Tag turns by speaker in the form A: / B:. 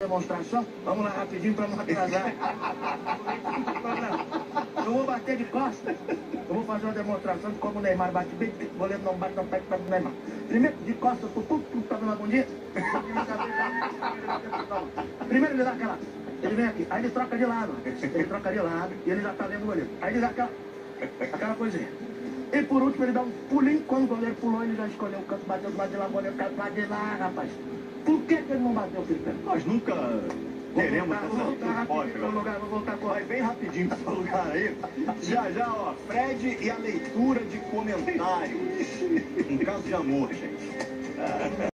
A: demonstração? Vamos lá rapidinho pra não atrasar. Eu vou bater de costas. Eu vou fazer uma demonstração de como o Neymar bate bem. O goleiro não bate, não pega para o Neymar. Primeiro, de costas, tu tá dando uma bundinha. Primeiro ele dá aquela... Ele vem aqui, aí ele troca de lado. Ele troca de lado e ele já tá vendo o goleiro. Aí ele dá aquela coisinha. E por último ele dá um pulinho. Quando o goleiro pulou, ele já escolheu o canto, bateu do lado de lá, o goleiro caiu do lado de lá, rapaz. Por que ele não bateu, Felipe?
B: Nós nunca teremos
A: Vou voltar rapidinho pro lugar, vou voltar
B: Vai bem rapidinho pro lugar aí. Já, ó, Fred e a leitura de comentários. Um caso de amor, gente.